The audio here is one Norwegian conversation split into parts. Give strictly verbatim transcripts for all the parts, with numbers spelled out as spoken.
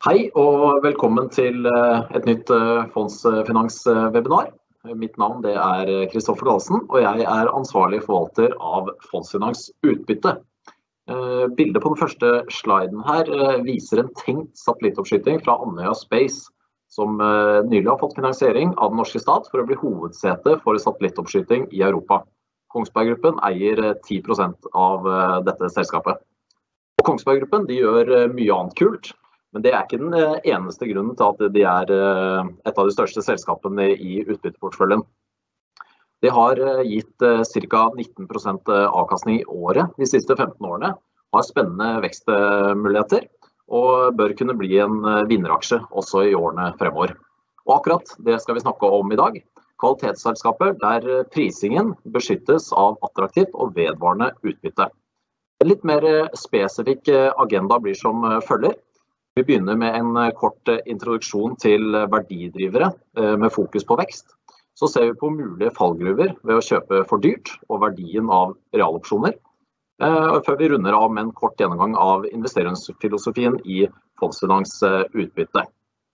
Hei og velkommen til et nytt fondsfinans-webinar. Mitt navn det er Kristoffer Dahlsen, og jeg er ansvarlig forvalter av Fondsfinans utbytte. Bildet på den første sliden her viser en tenkt satellittoppskyting fra Andøya Space, som nylig har fått finansiering av den norske stat for å bli hovedsete for satellittoppskyting i Europa. Kongsberg Gruppen eier ti prosent av dette selskapet. Og Kongsberg Gruppen de gjør mye annet kult, men det er ikke den eneste grunnen til at de er et av de største selskapene i utbytteportføljen. De har gitt ca. nitten prosent avkastning i året de siste femten årene, har spennende vekstmuligheter og bør kunne bli en vinneraksje også i årene fremover. Og akkurat det skal vi snakke om i dag. Kvalitetsselskaper der prisingen beskyttes av attraktivt og vedvarende utbytte. En litt mer spesifikk agenda blir som følger. Vi begynner med en kort introduksjon til verdidrivere med fokus på vekst. Så ser vi på mulige fallgruver ved å kjøpe for dyrt og verdien av realopsjoner. Før vi runder av med en kort gjennomgang av investeringsfilosofien i Fondsfinans utbytte.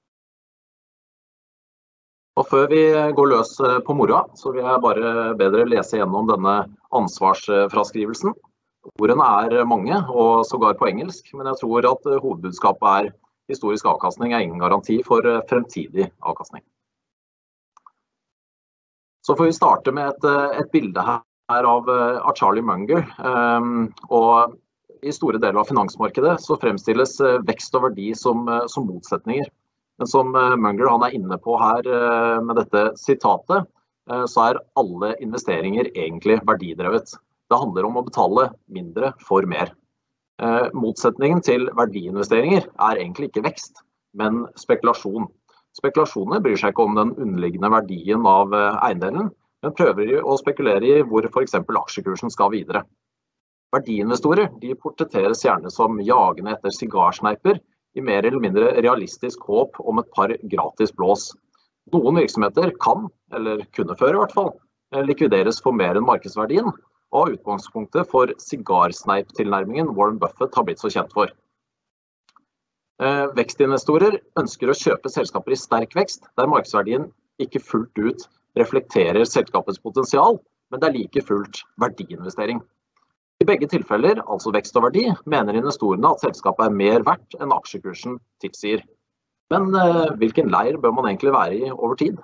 Og før vi går løs på moroa, så vil jeg bare bedre lese gjennom denne ansvarsfraskrivelsen. Ordene er mange, og sågar på engelsk, men jeg tror at hovedbudskapet er historisk avkastning er ingen garanti for fremtidig avkastning. Så får vi starte med et, et bilde her av, av Charlie Munger, og i store deler av finansmarkedet så fremstilles vekst og verdi som, som motsetninger. Men som Munger han er inne på her med dette sitatet, så er alle investeringer egentlig verdidrevet. Det handler om å betale mindre for mer. Eh, motsetningen til verdiinvesteringer er egentlig ikke vekst, men spekulasjon. Spekulasjoner bryr seg ikke om den underliggende verdien av eiendelen, men prøver å spekulere i hvor for eksempel aksjekursen skal videre. Verdiinvestorer de portretteres gjerne som jagende etter sigarsneiper i mer eller mindre realistisk håp om et par gratis blås. Noen virksomheter kan, eller kunne føre i hvert fall, likvideres for mer enn markedsverdien, og utgangspunktet for sigarsneip-tilnærmingen Warren Buffett har blitt så kjent for. Vekstinvestorer ønsker å kjøpe selskaper i sterk vekst, der markedsverdien ikke fullt ut reflekterer selskapets potensial, men det er like fullt verdiinvestering. I begge tilfeller, altså vekst og verdi, mener investorene at selskapet er mer verdt enn aksjekursen tilsier. Men hvilken leir bør man egentlig være i over tid?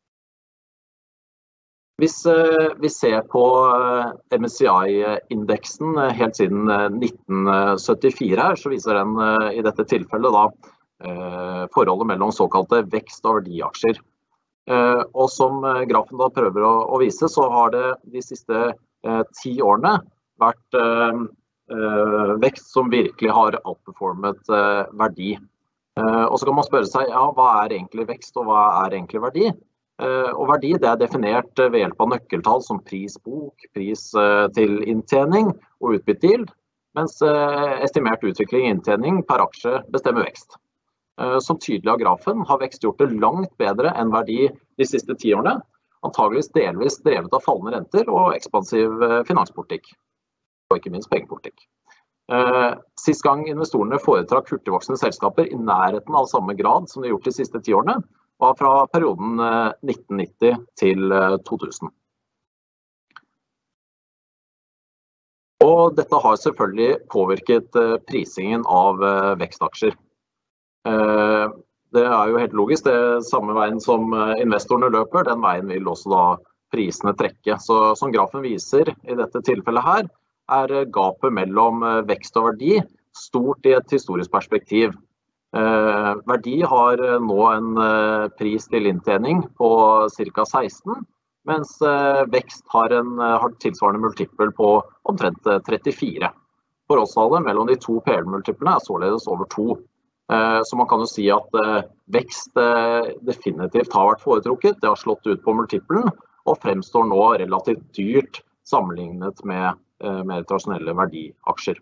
Hvis vi ser på M S C I-indeksen helt siden nitten syttifire her, så viser den i dette tilfellet da forholdet mellom såkalte vekst- og verdiaksjer. Og som grafen da prøver å vise, så har det de siste ti årene vært vekst som virkelig har outperformet verdi. Og så kan man spørre seg, ja, hva er egentlig vekst og hva er egentlig verdi? Og verdi det er definert ved hjelp av nøkkeltall som prisbok, pris til inntjening og utbyttegild, mens estimert utvikling i inntjening per aksje bestemmer vekst. Som tydelig av grafen har vekst gjort det langt bedre enn verdi de siste ti årene, antageligvis delvis drevet av fallende renter og ekspansiv finanspolitikk, og ikke minst pengepolitikk. Sist gang investorene foretrakk hurtigvoksende selskaper i nærheten av samme grad som de har gjort de siste ti årene, var fra perioden nitten nitti til to tusen. Og dette har selvfølgelig påvirket prisingen av vekstaksjer. Det er jo helt logisk, det er samme veien som investorene løper, den veien vil også da prisene trekke. Så som grafen viser i dette tilfellet her, er gapet mellom vekst og verdi stort i et historisk perspektiv. Eh, verdi har nå en eh, pris til inntjening på ca. seksten, mens eh, vekst har en har tilsvarende multiple på omtrent trettifire. Forholdstallet mellom de to P E-multiplene er således over to. Eh, så man kan jo si at eh, vekst eh, definitivt har vært foretrukket, det har slått ut på multiplen, og fremstår nå relativt dyrt sammenlignet med eh, mer tradisjonelle verdiaksjer.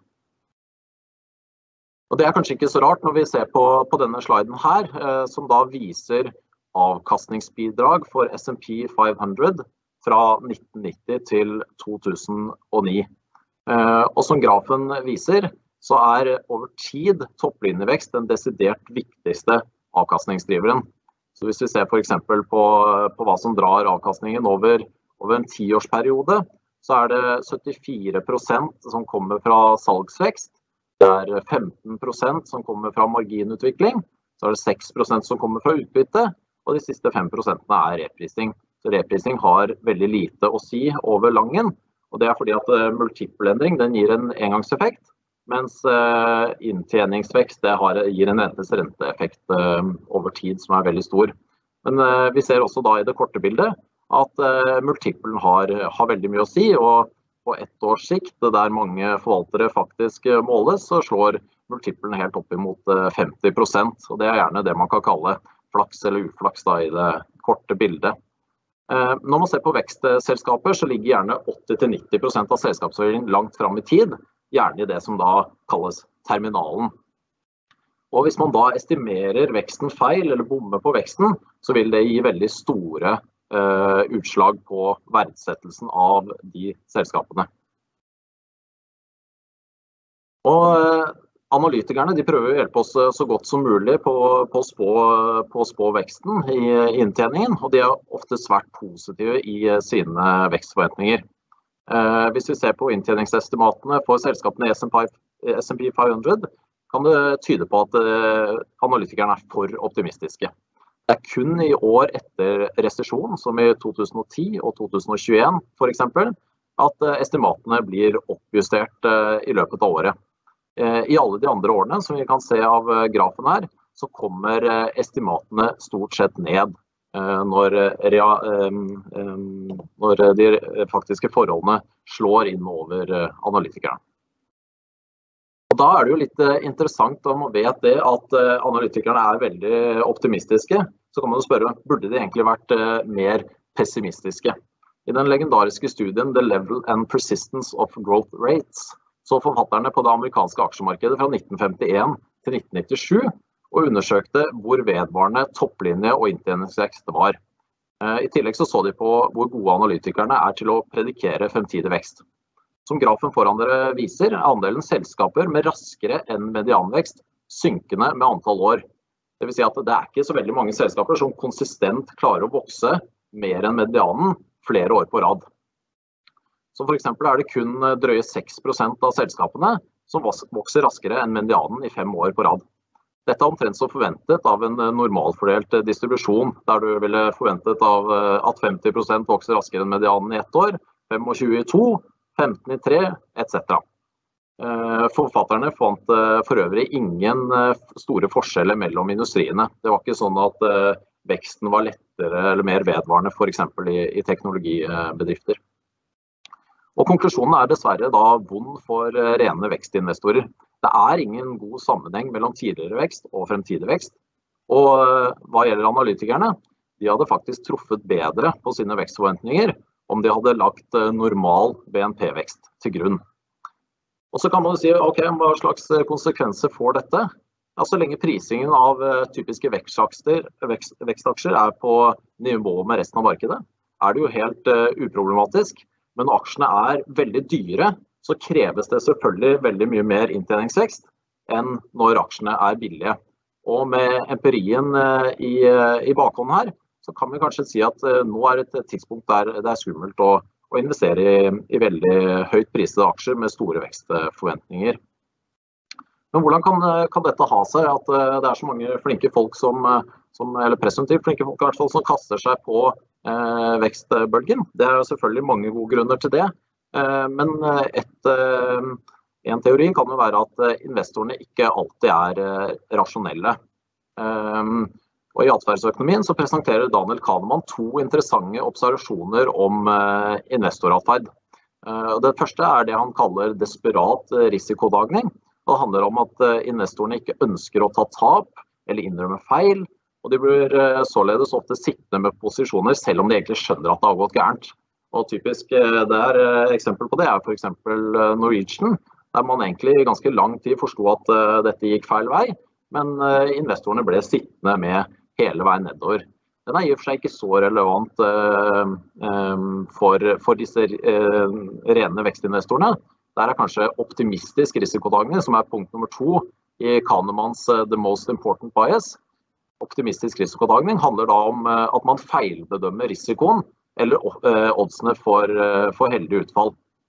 Og det er kanskje ikke så rart når vi ser på, på denne sliden her, eh, som da viser avkastningsbidrag for S and P fem hundre fra nitten nitti til to tusen og ni. Eh, og som grafen viser, så er over tid topplinjevekst den desidert viktigste avkastningsdriveren. Så hvis vi ser for eksempel på, på hva som drar avkastningen over, over en tiårsperiode, så er det syttifire prosent som kommer fra salgsvekst, det er femten prosent som kommer fra marginutvikling, så er det seks prosent som kommer fra utbytte, og de siste fem prosentene er reprising. Så reprising har veldig lite å si over langen, og det er fordi at multipelendring den gir en engangseffekt, mens inntjeningsvekst det har, gir en rentes renteeffekt over tid som er veldig stor. Men vi ser også da i det korte bildet at multiplen har, har veldig mye å si, og på ett års sikt, der mange forvaltere faktisk måles, så slår multiplen helt opp imot femti prosent, og det er gjerne det man kan kalle flaks eller uflaks da, i det korte bildet. Når man ser på vekstselskaper, så ligger gjerne åtti til nitti prosent av selskapsverdien langt frem i tid, gjerne i det som da kalles terminalen. Og hvis man da estimerer veksten feil eller bommer på veksten, så vil det gi veldig store uh, utslag på verdsettelsen av de selskapene. Og uh, analytikerne de prøver å hjelpe oss så godt som mulig på, på, å, spå, på å spå veksten i inntjeningen, og de er ofte svært positive i sine vekstforventninger. Uh, hvis vi ser på inntjeningsestimatene for selskapene i S and P fem hundre, kan det tyde på at uh, analytikerne er for optimistiske. Det er kun i år etter resesjon, som i to tusen og ti og to tusen og tjueen for eksempel, at uh, estimatene blir oppjustert uh, i løpet av året. Uh, I alle de andre årene, som vi kan se av uh, grafen her, så kommer uh, estimatene stort sett ned. Når, når de faktiske forholdene slår inn over analytikerne. Og da er det jo litt interessant om man vet det at analytikerne er veldig optimistiske, så kan man jo spørre, burde de egentlig vært mer pessimistiske? I den legendariske studien The Level and Persistence of Growth Rates, så forfatterne på det amerikanske aksjemarkedet fra nitten femtien til nitten nittisju, og undersøkte hvor vedvarende topplinje og inntjeningsvekst var. I tillegg så så de på hvor gode analytikerne er til å predikere fremtidig vekst. Som grafen foran dere viser, er andelen selskaper med raskere enn medianvekst synkende med antall år. Det vil si at det er ikke så veldig mange selskaper som konsistent klarer å vokse mer enn medianen flere år på rad. Så for eksempel er det kun drøye seks prosent av selskapene som vokser raskere enn medianen i fem år på rad. Dette er omtrent så forventet av en normalfordelt distribusjon, der du ville forventet av at femti prosent vokser raskere enn medianen i ett år, tjuefem i to, femten i tre, et cetera. Forfatterne fant for øvrig ingen store forskjeller mellom industriene. Det var ikke sånn at veksten var lettere eller mer vedvarende, for eksempel i, i teknologibedrifter. Og konklusjonen er dessverre da vond for rene vekstinvestorer. Det er ingen god sammenheng mellom tidligere vekst og fremtidig vekst. Og hva gjelder analytikerne, de hadde faktisk truffet bedre på sine vekstforventninger om de hadde lagt normal B N P-vekst til grunn. Og så kan man jo si, ok, hva slags konsekvenser får dette? Ja, så lenge prisingen av typiske vekstaksjer, vekst, vekstaksjer er på nivå med resten av markedet, er det jo helt uh, uproblematisk. Men når aksjene er veldig dyre, så kreves det selvfølgelig veldig mye mer inntjeningsvekst enn når aksjene er billige. Og med empirien i, i bakhånd her, så kan vi kanskje si at nå er et tidspunkt der det er skummelt å, å investere i, i veldig høyt prisede aksjer med store vekstforventninger. Men hvordan kan, kan dette ha seg at det er så mange flinke folk som, som eller presumptivt flinke folk i hvert fall, som kaster seg på eh, vekstbølgen? Det er jo selvfølgelig mange gode grunner til det. Eh, men et, eh, en teori kan jo være at investorene ikke alltid er eh, rasjonelle. Eh, og I atferdsøkonomien så presenterer Daniel Kahneman to interessante observasjoner om eh, investoratferd. Eh, det første er det han kaller desperat risikodagning. Det handler om at investorene ikke ønsker å ta tap eller innrømme feil, og de blir således ofte sittende med posisjoner selv om de egentlig skjønner at det har gått gærent. Og typisk det er eksempel på det er for eksempel Norwegian, der man egentlig I ganske lang tid forstod at dette gikk feil vei, men investorene ble sittende med hele veien nedover. Den er I og for seg ikke så relevant for, for disse rene vekstinvestorene, Der er kanskje optimistisk risikodagning, som er punkt nummer to i Kahnemans The Most Important Bias. Optimistisk risikodagning handler da om at man feilbedømmer risikoen eller oddsene for, for heldig utfall.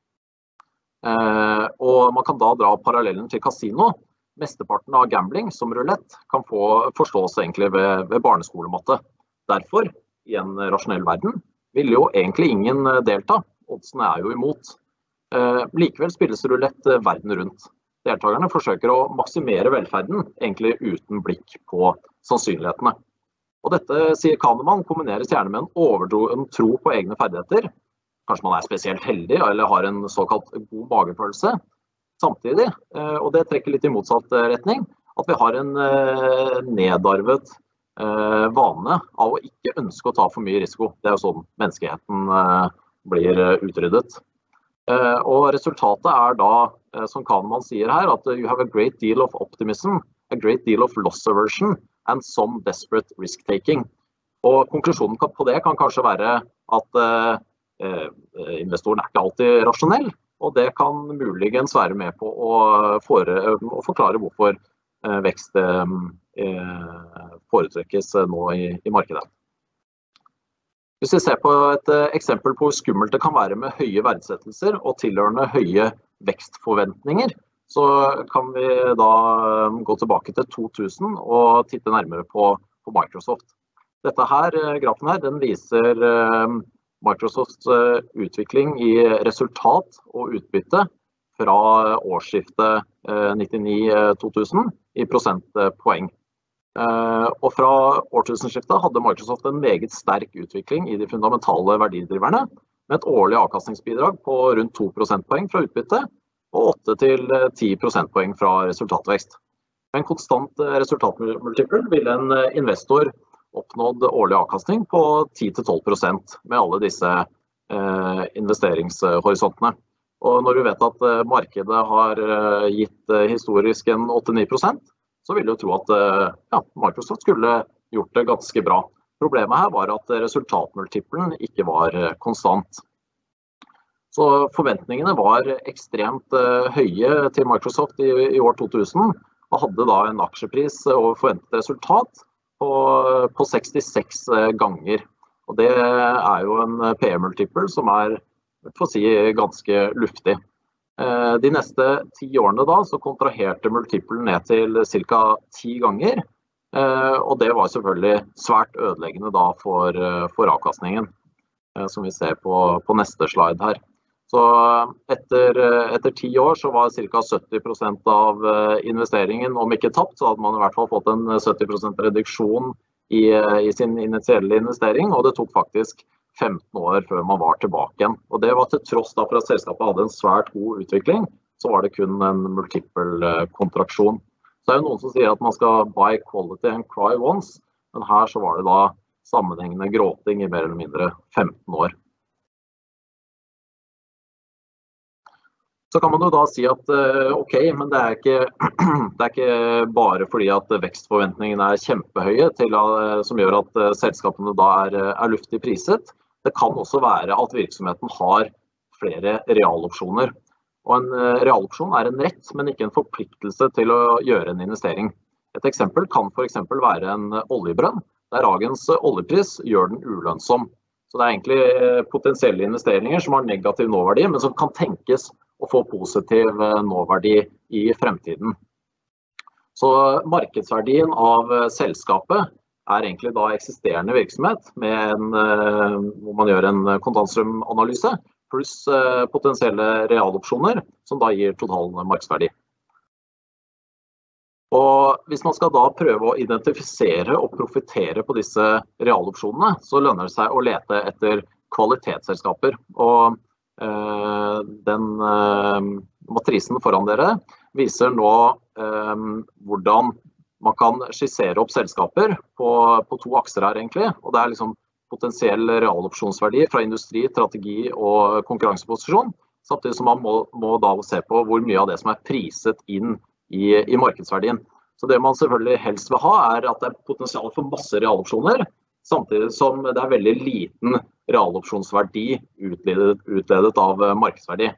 Og man kan da dra parallellen til kasino. Mesteparten av gambling som roulette kan få forstås egentlig ved, ved barneskolematte. Derfor, i en rasjonell verden, vil jo egentlig ingen delta. Oddsene er jo imot. Likevel spilles roulette verden rundt. Deltakerne forsøker å maksimere velferden, egentlig uten blikk på sannsynlighetene. Og dette, sier Kahneman, kombineres gjerne med en overdreven tro på egne ferdigheter. Kanskje man er spesielt heldig, eller har en såkalt god magefølelse. Samtidig, og det trekker litt i motsatt retning, at vi har en nedarvet vane av å ikke ønske å ta for mye risiko. Det er jo sånn menneskeheten blir utryddet. Og resultatet er da, som Kahneman sier her, at you have a great deal of optimism, a great deal of loss aversion and some desperate risk-taking. Og konklusjonen på det kan kanskje være at eh, investoren er ikke alltid rasjonell, og det kan muligens være med på å, for, å forklare hvorfor eh, vekst eh, foretrekkes nå i, i markedet. Hvis vi ser på et eksempel på hvor skummelt det kan være med høye verdsettelser og tilhørende høye vekstforventninger, så kan vi da gå tilbake til to tusen og titte nærmere på, på Microsoft. Dette her, grafen her, den viser Microsofts utvikling i resultat og utbytte fra årsskiftet nittini to tusen i prosentpoeng. Og fra årtusenskiftet hadde Microsoft en meget sterk utvikling i de fundamentale verdidriverne, med et årlig avkastningsbidrag på rundt to prosentpoeng fra utbytte og åtte til ti prosentpoeng fra resultatvekst. Med en konstant resultatmultiple ville en investor oppnådd årlig avkastning på ti til tolv prosent med alle disse eh, investeringshorisontene. Og når du vet at markedet har gitt historisk en åtte til ni prosent, så vil du tro at ja, Microsoft skulle gjort det ganske bra. Problemet her var at resultatmultiplen ikke var konstant. Så forventningene var ekstremt høye til Microsoft i, i år to tusen, og hadde da en aksjepris og forventet resultat på, på sekstiseks ganger. Og det er jo en P E-multiple som er, for å si, ganske luftig. De neste ti årene da, så kontraherte multiplen ned til ca. ti ganger, og det var selvfølgelig svært ødeleggende da for, for avkastningen, som vi ser på, på neste slide her. Så etter, etter ti år så var ca. sytti prosent av investeringen, om ikke tapt, så hadde man i hvert fall fått en sytti prosent reduksjon i, i sin initielle investering, og det tok faktisk femten år før man var tilbake igjen. Og det var til tross da for at selskapet hadde en svært god utvikling, så var det kun en multiple kontraksjon. Så det er jo noen som sier at man skal buy quality and cry once, men her så var det da sammenhengende gråting i mer eller mindre femten år. Så kan man jo da si at ok, men det er ikke, det er ikke bare fordi at vekstforventningene er kjempehøye til, som gjør at selskapene da er, er luftig priset. Det kan også være at virksomheten har flere realopsjoner. Og en realopsjon er en rett, men ikke en forpliktelse til å gjøre en investering. Et eksempel kan for eksempel være en oljebrønn, der dagens oljepris gjør den ulønnsom. Så det er egentlig potensielle investeringer som har negativ nåverdi, men som kan tenkes å få positiv nåverdi i fremtiden. Så markedsverdien av selskapet er egentlig da eksisterende virksomhet med en, hvor man gjør en kontantstrømanalyse, pluss potensielle realopsjoner, som da gir total markedsverdi. Og hvis man skal da prøve å identifisere og profitere på disse realopsjonene, så lønner det seg å lete etter kvalitetsselskaper. Og eh, den eh, matrisen foran dere viser nå eh, hvordan man kan skissere opp selskaper på, på to akser her egentlig, og det er liksom potensiell realopsjonsverdi fra industri, strategi og konkurranseposisjon, samtidig som man må, må da se på hvor mye av det som er priset inn i, i markedsverdien. Så det man selvfølgelig helst vil ha er at det er potensial for masse realopsjoner, samtidig som det er veldig liten realopsjonsverdi utledet, utledet av markedsverdi.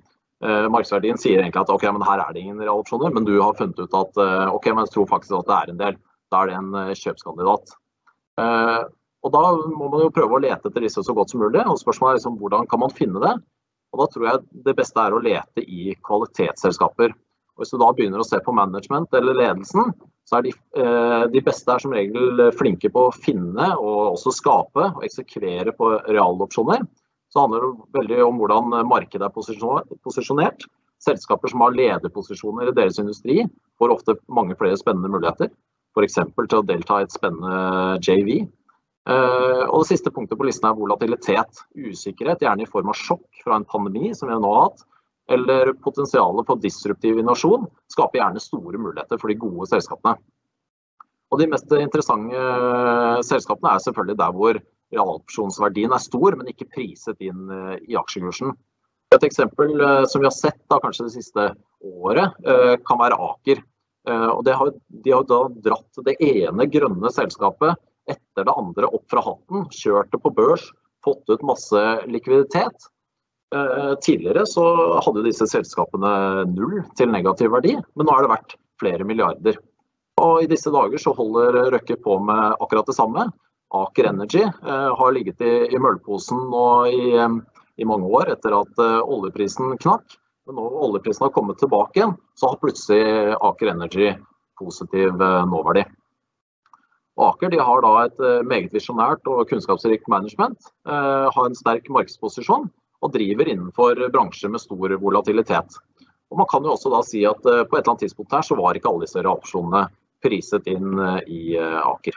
markedsverdien sier egentlig at ok, men her er det ingen realopsjoner, men du har funnet ut at ok, men jeg tror faktisk at det er en del. Da er det en kjøpskandidat. Og da må man jo prøve å lete etter disse så godt som mulig, og spørsmålet er liksom, hvordan kan man finne det? Og da tror jeg det beste er å lete i kvalitetsselskaper. Og hvis du da begynner å se på management eller ledelsen, så er de, de beste er som regel flinke på å finne og også skape og eksekvere på realopsjoner. Så handler det veldig om hvordan markedet er posisjonert. Selskaper som har lederposisjoner i deres industri får ofte mange flere spennende muligheter, for eksempel til å delta i et spennende J V. Og det siste punktet på listen er volatilitet, usikkerhet, gjerne i form av sjokk fra en pandemi som vi nå har hatt, eller potensialet for disruptiv innovasjon, skaper gjerne store muligheter for de gode selskapene. Og de mest interessante selskapene er selvfølgelig der hvor realopsjonsverdien er stor, men ikke priset inn i aksjekursen. Et eksempel som vi har sett da, kanskje det siste året, kan være Aker. Og det har, de har da dratt det ene grønne selskapet etter det andre opp fra hatten, kjørt det på børs, fått ut masse likviditet. Tidligere så hadde disse selskapene null til negativ verdi, men nå har det vært flere milliarder. Og i disse dager så holder Røkke på med akkurat det samme. Aker Energy eh, har ligget i, i møllposen nå i, i mange år etter at eh, oljeprisen knakk. Men nå oljeprisen har kommet tilbake igjen, så har plutselig Aker Energy positiv eh, nåverdi. Og Aker de har da et eh, meget visjonært og kunnskapsrikt management, eh, har en sterk markedsposisjon og driver innenfor bransjer med stor volatilitet. Og man kan jo også da si at eh, på et eller annet tidspunkt her så var ikke alle disse reaksjonene priset inn eh, i eh, Aker.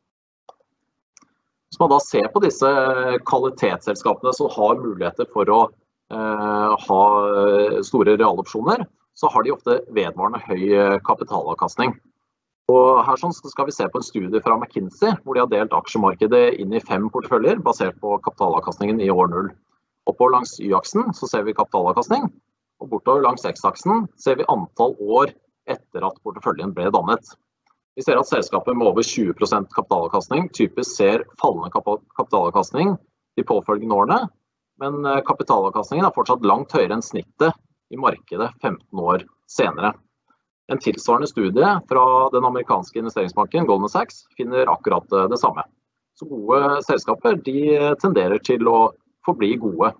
Hvis man da ser på disse kvalitetsselskapene som har muligheter for å eh, ha store realopsjoner, så har de ofte vedvarende høy kapitalavkastning. Og her sånn skal vi se på en studie fra McKinsey, hvor de har delt aksjemarkedet inn i fem porteføljer, basert på kapitalavkastningen i år null. Oppover langs Y-aksen så ser vi kapitalavkastning, og bortover langs X-aksen ser vi antall år etter at porteføljen ble dannet. Vi ser at selskapet med over tjue prosent kapitalavkastning typisk ser fallende kapitalavkastning de påfølgende årene, men kapitalavkastningen er fortsatt langt høyere enn snittet i markedet femten år senere. En tilsvarende studie fra den amerikanske investeringsbanken Goldman Sachs finner akkurat det samme. Så gode selskaper de tenderer til å forbli gode.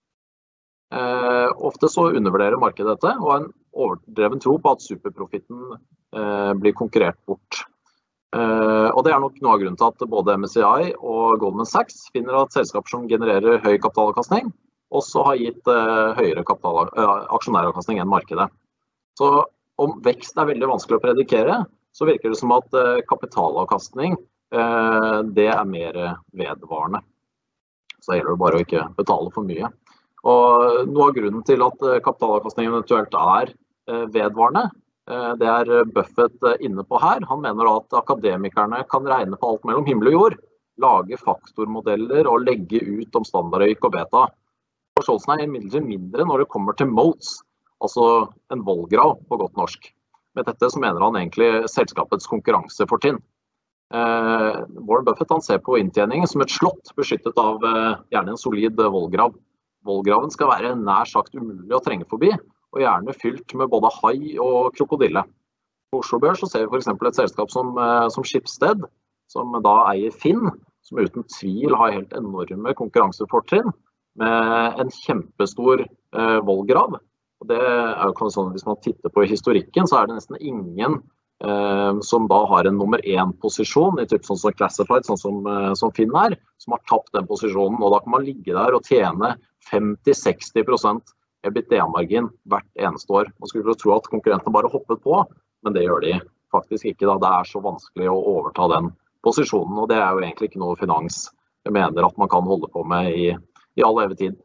Eh, ofte så undervurderer markedet dette, og en overdreven tro på at superprofitten eh, blir konkurrert bort. Eh, og det er nok noe av grunnen til at både M S C I og Goldman Sachs finner at selskaper som genererer høy kapitalavkastning også har gitt eh, høyere kapital, eh, aksjonæravkastning enn markedet. Så om vekst er veldig vanskelig å predikere, så virker det som at eh, kapitalavkastning eh, det er mer vedvarende. Så det gjelder det bare å ikke betale for mye. Og noe av grunnen til at kapitalavkastningen eventuelt er vedvarende, det er Buffett inne på her. Han mener at akademikerne kan regne på alt mellom himmel og jord, lage faktormodeller og legge ut om standardrøyk og beta. Forståelsen er imidlertid mindre når det kommer til moats, altså en vollgrav på godt norsk. Med dette så mener han egentlig selskapets konkurransefortrinn. Eh, Warren Buffett han ser på inntjeningen som et slott beskyttet av eh, gjerne en solid vollgrav. Vollgraven skal være nær sagt umulig å trenge forbi, og gjerne fylt med både hai og krokodille. På Oslo Børs så ser vi for eksempel et selskap som, eh, som Schibsted, som da eier Finn, som uten tvil har helt enorme konkurransefortrinn, med en kjempestor eh, vollgrav. Og det er jo sånn, hvis man titter på historikken, så er det nesten ingen eh, som da har en nummer én posisjon, i typ sånn som Classified, sånn som, eh, som Finn er, som har tapt den posisjonen. Og da kan man ligge der og tjene femti til seksti prosent EBITDA-margin hvert eneste år. Man skulle tro at konkurrentene bare hoppet på, men det gjør de faktisk ikke. Da. Det er så vanskelig å overta den posisjonen, og det er jo egentlig ikke noe finans jeg mener at man kan holde på med i, i all evig tid.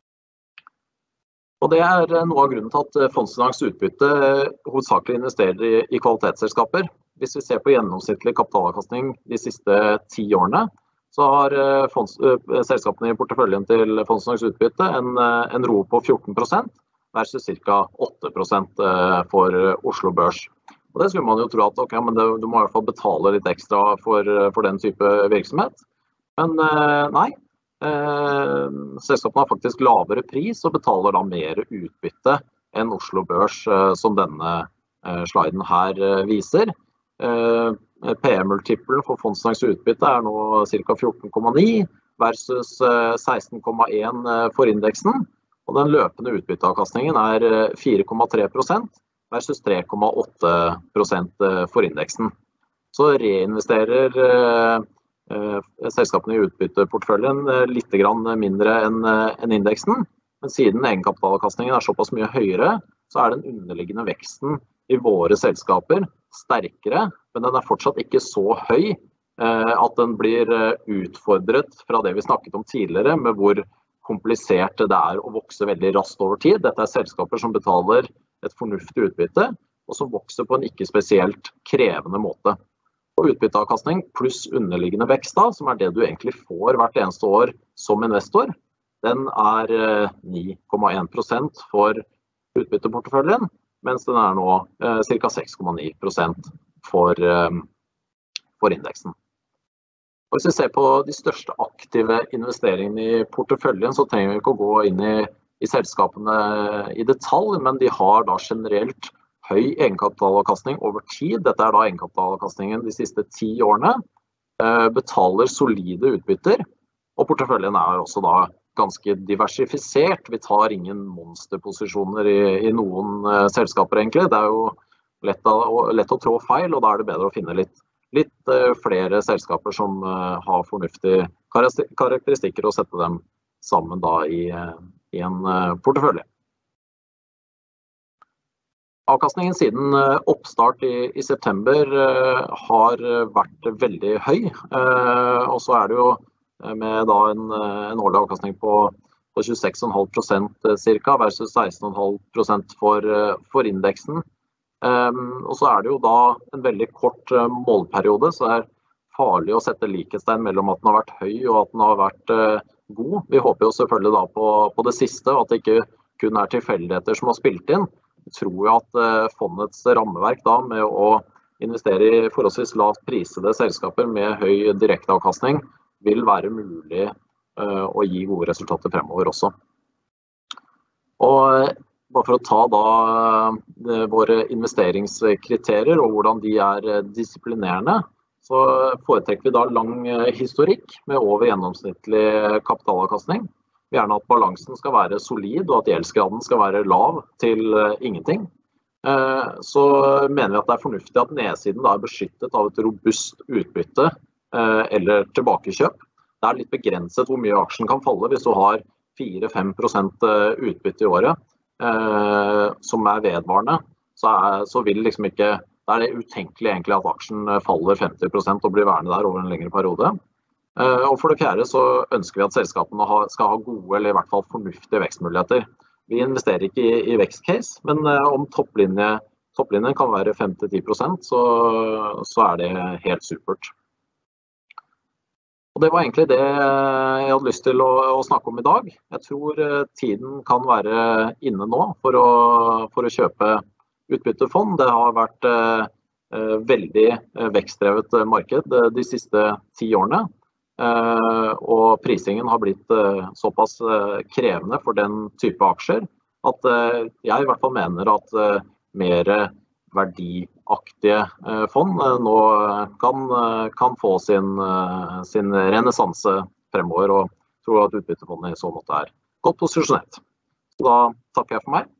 Og det er noe av grunnen til at fondsfinans utbytte hovedsakelig investerer i, i kvalitetsselskaper. Hvis vi ser på gjennomsnittlig kapitalavkastning de siste ti årene, så har fonds, selskapene i porteføljen til fondsfinans utbytte en, en ro på fjorten prosent, versus ca. åtte prosent for Oslo Børs. Og det skulle man jo tro at okay, men det, du må i hvert fall betale litt ekstra for, for den type virksomhet. Men nei, Eh, selskapene har faktisk lavere pris og betaler da mer utbytte enn Oslo Børs, eh, som denne eh, sliden her eh, viser. Eh, P E-multiplen for fondsfinans utbytte er nå ca. fjorten komma ni versus eh, seksten komma en for indeksen, og den løpende utbytteavkastningen er eh, fire komma tre prosent versus tre komma åtte prosent for indeksen. Så reinvesterer eh, eh, selskapene i utbytteportføljen eh, litt grann mindre enn eh, enn indeksen, men siden egenkapitalavkastningen er såpass mye høyere, så er den underliggende veksten i våre selskaper sterkere, men den er fortsatt ikke så høy eh, at den blir eh, utfordret fra det vi snakket om tidligere, med hvor komplisert det er å vokse veldig raskt over tid. Dette er selskaper som betaler et fornuftig utbytte, og som vokser på en ikke spesielt krevende måte. Og utbytteavkastning pluss underliggende vekst, da, som er det du egentlig får hvert eneste år som investor, den er ni komma en prosent for utbytteporteføljen, mens den er nå eh, ca. seks komma ni prosent for, eh, for indeksen. Og hvis vi ser på de største aktive investeringene i porteføljen, så trenger vi ikke å gå inn i, i selskapene i detalj, men de har da generelt høy egenkapitalavkastning over tid. Dette er da egenkapitalavkastningen de siste ti årene. Eh, betaler solide utbytter, og porteføljen er også da ganske diversifisert. Vi tar ingen monsterposisjoner i, i noen uh, selskaper egentlig. Det er jo lett, a, lett å trå feil, og da er det bedre å finne litt, litt uh, flere selskaper som uh, har fornuftige karakteristikker og sette dem sammen da i, uh, i en uh, portefølje. Avkastningen siden uh, oppstart i, i september uh, har vært veldig høy, uh, og så er det jo med da en, en årlig avkastning på, på tjueseks komma fem prosent cirka, versus seksten komma fem prosent for, for indeksen. Um, og så er det jo da en veldig kort målperiode, så det er farlig å sette likhetstegn mellom at den har vært høy og at den har vært uh, god. Vi håper jo selvfølgelig da på, på det siste, og at det ikke kun er tilfeldigheter som har spilt inn. Vi tror jo at uh, fondets rammeverk da med å investere i forholdsvis lavt prisede selskaper med høy direkteavkastning vil være mulig uh, å gi gode resultater fremover også. Og uh, bare for å ta da uh, våre investeringskriterier og hvordan de er uh, disiplinerende, så foretrekker vi da lang uh, historikk med over gjennomsnittlig kapitalavkastning. Vi gjerne at balansen skal være solid og at gjeldsgraden skal være lav til uh, ingenting. Uh, så mener vi at det er fornuftig at nedsiden da er beskyttet av et robust utbytte eller tilbakekjøp. Det er litt begrenset hvor mye aksjen kan falle hvis du har fire til fem prosent utbytte i året eh, som er vedvarende. Så, er, så vil liksom ikke, det er det utenkelig egentlig at aksjen faller femti prosent og blir værende der over en lengre periode. Eh, og for det fjerde så ønsker vi at selskapene ha, skal ha gode eller i hvert fall fornuftige vekstmuligheter. Vi investerer ikke i, i vekstcase, men eh, om topplinje, topplinjen kan være fem til ti prosent, så, så er det helt supert. Og det var egentlig det jeg hadde lyst til å, å snakke om i dag. Jeg tror tiden kan være inne nå for å, for å kjøpe utbyttefond. Det har vært eh, veldig vekstdrevet marked de siste ti årene. Eh, og prisingen har blitt eh, såpass krevende for den type aksjer at eh, jeg i hvert fall mener at eh, mer verdiaktige fond nå kan, kan få sin, sin renessanse fremover, og tror at utbyttefondet i så måte er godt posisjonert. Så da takker jeg for meg.